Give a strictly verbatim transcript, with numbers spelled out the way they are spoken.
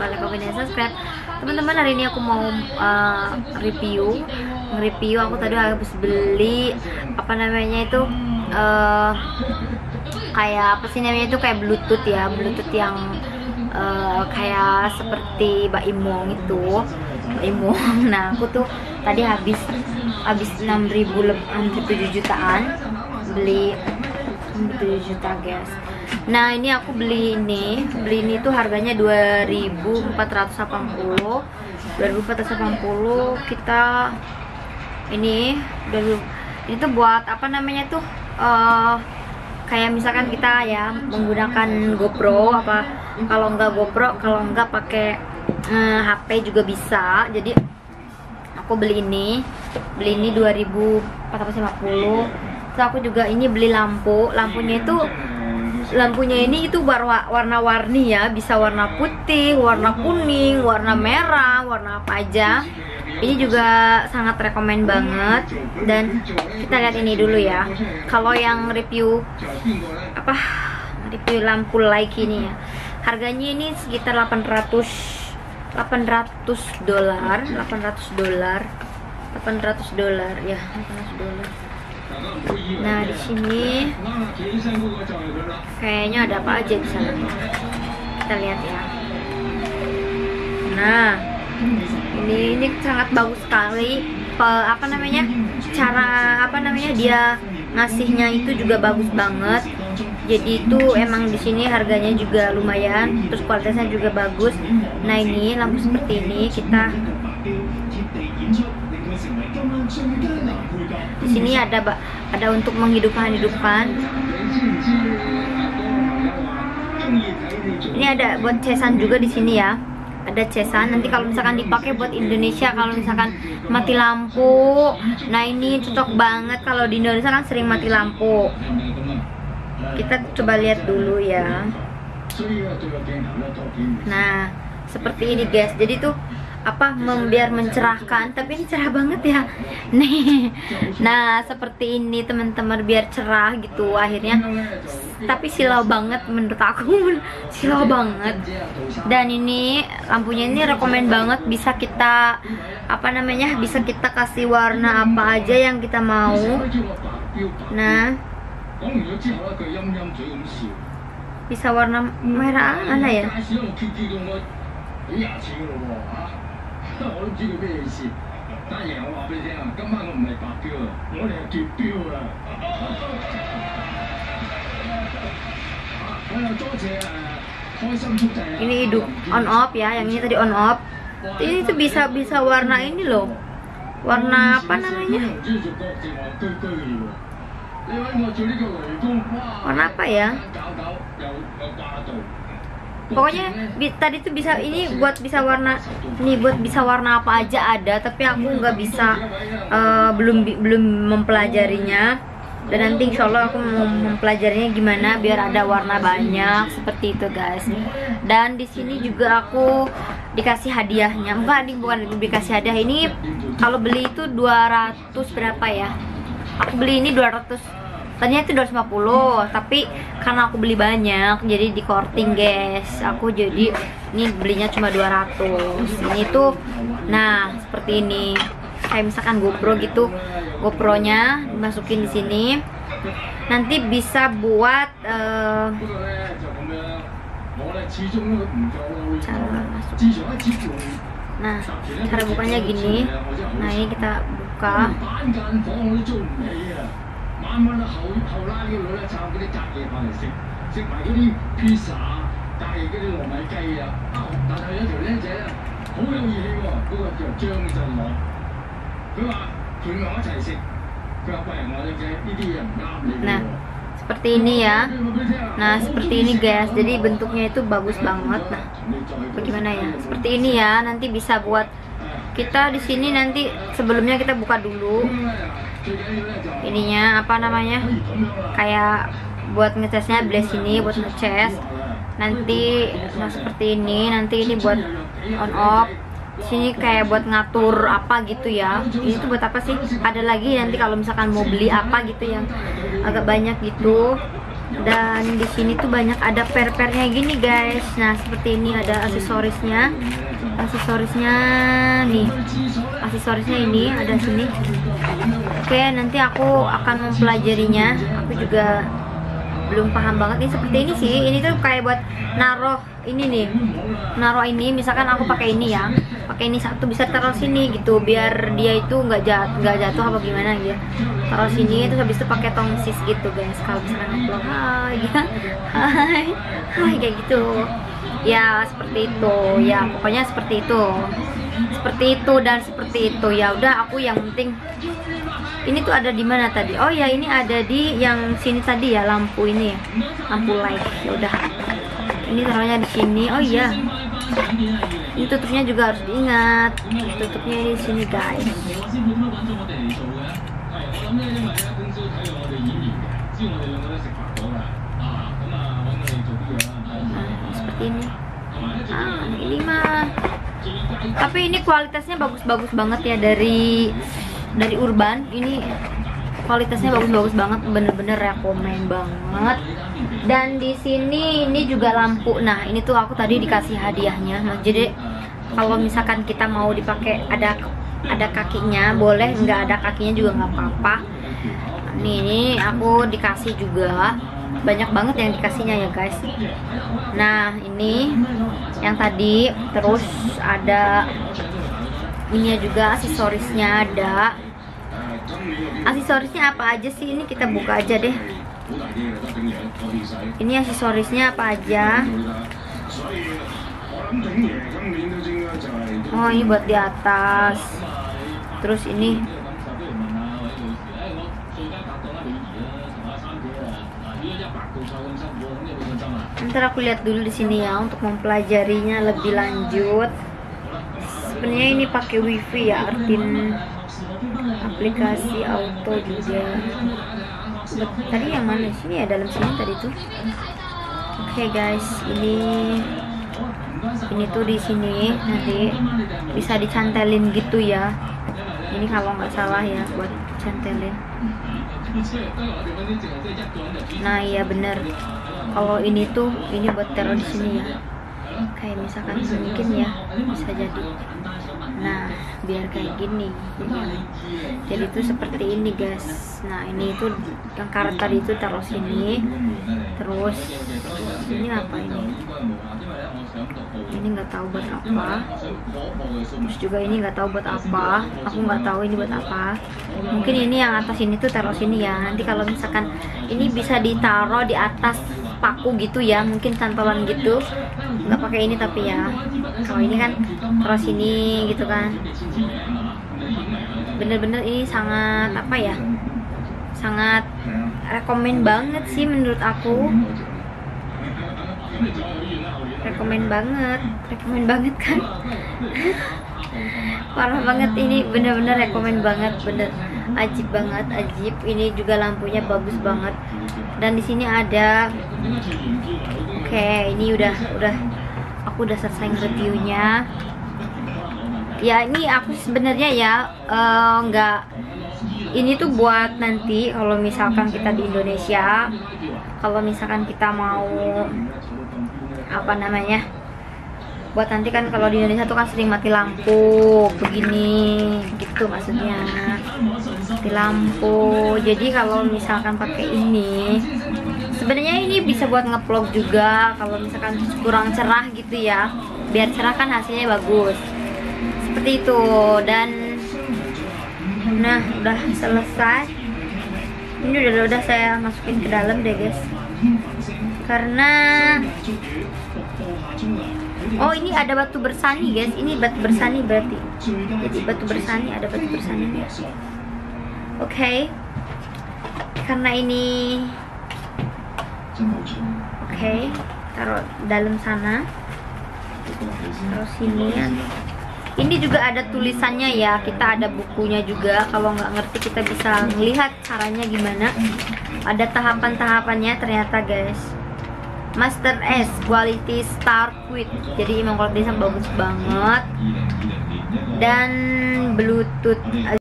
lupa like, comment, dan subscribe. Teman-teman, hari ini aku mau uh, review nge-review aku tadi habis beli apa namanya itu uh, kayak apa sih namanya itu kayak bluetooth ya, bluetooth yang uh, kayak seperti Mbak Imong itu, Mbak Imong. Nah, aku tuh tadi habis habis enam ribu lebih, hampir tujuh jutaan beli tujuh juta guys. Nah, ini aku beli ini beli ini tuh harganya dua ribu empat ratus delapan puluh dua ribu empat ratus delapan puluh. Kita ini ini tuh buat apa namanya tuh uh, kayak misalkan kita ya menggunakan GoPro, apa kalau enggak GoPro, kalau enggak pakai uh, H P juga bisa. Jadi aku beli ini beli ini dua ribu empat ratus lima puluh. Terus aku juga ini beli lampu. Lampunya itu lampunya ini itu warna-warni ya, bisa warna putih, warna kuning, warna merah, warna apa aja. Ini juga sangat rekomen banget. Dan kita lihat ini dulu ya. Kalau yang review apa review lampu light ini ya, harganya ini sekitar delapan ratus dolar, delapan ratus dolar, delapan ratus dolar ya, delapan ratus dolar. Nah, di sini kayaknya ada apa aja di sana. Kita lihat ya. Nah, ini ini sangat bagus sekali. Pe, apa namanya? Cara apa namanya dia ngasihnya itu juga bagus banget. Jadi itu emang di sini harganya juga lumayan, terus kualitasnya juga bagus. Nah, ini lampu seperti ini kita di sini ada ada untuk menghidupkan-hidupkan. Ini ada buat cesan juga di sini ya. Ada cesan. Nanti kalau misalkan dipakai buat Indonesia, kalau misalkan mati lampu, nah ini cocok banget. Kalau di Indonesia kan sering mati lampu. Kita coba lihat dulu ya. Nah, seperti ini guys. Jadi tuh apa biar mencerahkan, tapi ini cerah banget ya nih. Nah, seperti ini teman-teman, biar cerah gitu akhirnya. Tapi silau banget menurut aku, silau banget. Dan ini lampunya ini rekomen banget, bisa kita apa namanya bisa kita kasih warna apa aja yang kita mau. Nah, bisa warna merah mana ya. Ini hidup on off ya, yang ini tadi on off. Ini tuh bisa bisa warna ini loh, warna apa namanya, warna apa ya, pokoknya tadi tuh bisa ini buat bisa warna ini buat bisa warna apa aja ada, tapi aku nggak bisa uh, belum belum mempelajarinya. Dan nanti insya Allah aku mau mempelajarinya gimana biar ada warna banyak seperti itu guys. Dan di sini juga aku dikasih hadiahnya, enggak nih bukan dikasih hadiah, ini kalau beli itu dua ratus berapa ya, aku beli ini dua ratus, tadinya itu dua ratus lima puluh, tapi karena aku beli banyak jadi di korting guys, aku jadi ini belinya cuma dua ratus. Ini tuh nah seperti ini, kayak misalkan GoPro gitu, GoPro-nya dimasukin di sini. Nanti bisa buat uh, cara masuk. Nah, cara bukanya gini. Nah, ini kita buka. Nah, seperti ini ya. Nah, seperti ini guys. Jadi bentuknya itu bagus banget. Nah, bagaimana ya? Seperti ini ya. Nanti bisa buat kita di sini. Nanti sebelumnya kita buka dulu ininya apa namanya? Kayak buat ngecasnya belah sini buat ngecas. Nanti nah seperti ini. Nanti ini buat on off. Sini kayak buat ngatur apa gitu ya. Ini tuh buat apa sih? Ada lagi nanti kalau misalkan mau beli apa gitu yang agak banyak gitu. Dan di sini tuh banyak ada per-pernya gini guys. Nah seperti ini ada aksesorisnya, aksesorisnya nih, aksesorisnya ini ada sini. Oke, nanti aku akan mempelajarinya. Aku juga belum paham banget. Ini seperti ini sih. Ini tuh kayak buat naruh ini nih, naruh ini. Misalkan aku pakai ini ya, pakai ini satu bisa taruh sini gitu, biar dia itu nggak jat nggak jatuh apa gimana gitu. Taruh sini, terus habis itu pakai tongsis gitu guys. Kalau misalkan ngupload hai ya, hai hai kayak gitu ya, seperti itu ya, pokoknya seperti itu, seperti itu dan seperti itu ya. Udah, aku yang penting ini tuh ada di mana tadi? Oh ya, ini ada di yang sini tadi ya, lampu ini ya, lampu light. Ya udah, ini taruhnya di sini. Oh iya, ini tutupnya juga harus diingat, tutupnya di sini guys. Nah, seperti ini. Ah, ini mah. Tapi ini kualitasnya bagus-bagus banget ya, dari dari Urban. Ini kualitasnya bagus-bagus banget, bener-bener rekomen banget. Dan di sini ini juga lampu. Nah ini tuh aku tadi dikasih hadiahnya. Nah, jadi kalau misalkan kita mau dipakai ada ada kakinya boleh, nggak ada kakinya juga nggak apa-apa. Nih ini aku dikasih juga, banyak banget yang dikasihnya ya guys. Nah ini yang tadi, terus ada ini juga aksesorisnya ada. Aksesorisnya apa aja sih? Ini kita buka aja deh. Ini aksesorisnya apa aja? Oh ini buat di atas. Terus ini ntar aku lihat dulu di sini ya untuk mempelajarinya lebih lanjut. Sebenarnya ini pakai wifi ya, Artin aplikasi auto juga. Bet, tadi yang mana sini ya, dalam sini tadi tuh. Oke okay guys, ini ini tuh di sini nanti bisa dicantelin gitu ya. Ini kalau nggak salah ya, buat cantelin. Nah iya bener, kalau ini tuh ini buat taruh di sini ya, kayak misalkan mungkin ya bisa jadi. Nah biar kayak gini ya. Jadi itu seperti ini guys. Nah ini itu yang karet tadi itu taruh sini. Terus ini apa ini? Ini nggak tahu buat apa. Terus juga ini nggak tahu buat apa. Aku nggak tahu ini buat apa. Mungkin ini yang atas ini tuh taruh sini ya. Nanti kalau misalkan ini bisa ditaruh di atas paku gitu ya, mungkin cantolan gitu. Nggak pakai ini tapi ya. Kalau ini kan taruh sini gitu kan. Bener-bener ini sangat apa ya? Sangat rekomen banget sih menurut aku. Rekomen banget, rekomen banget kan? Parah banget ini, bener-bener rekomen banget, bener ajib banget, ajib. Ini juga lampunya bagus banget. Dan di sini ada, oke, okay, ini udah, udah, aku udah selesai reviewnya. Ya ini aku sebenarnya ya uh, nggak, ini tuh buat nanti kalau misalkan kita di Indonesia, kalau misalkan kita mau apa namanya, buat nanti kan kalau di Indonesia tuh kan sering mati lampu begini gitu, maksudnya mati lampu. Jadi kalau misalkan pakai ini, sebenarnya ini bisa buat ngevlog juga kalau misalkan kurang cerah gitu ya, biar cerah kan hasilnya bagus seperti itu. Dan nah udah selesai, ini udah udah saya masukin ke dalam deh guys, karena oh ini ada batu bersani guys, ini batu bersani berarti, jadi batu bersani, ada batu bersani. Oke okay. Karena ini oke okay. Taruh dalam sana, taruh sini. Ini juga ada tulisannya ya, kita ada bukunya juga. Kalau nggak ngerti kita bisa melihat caranya gimana. Ada tahapan-tahapannya ternyata guys. Master S Quality Start With, jadi emang kualitasnya bagus banget. Dan Bluetooth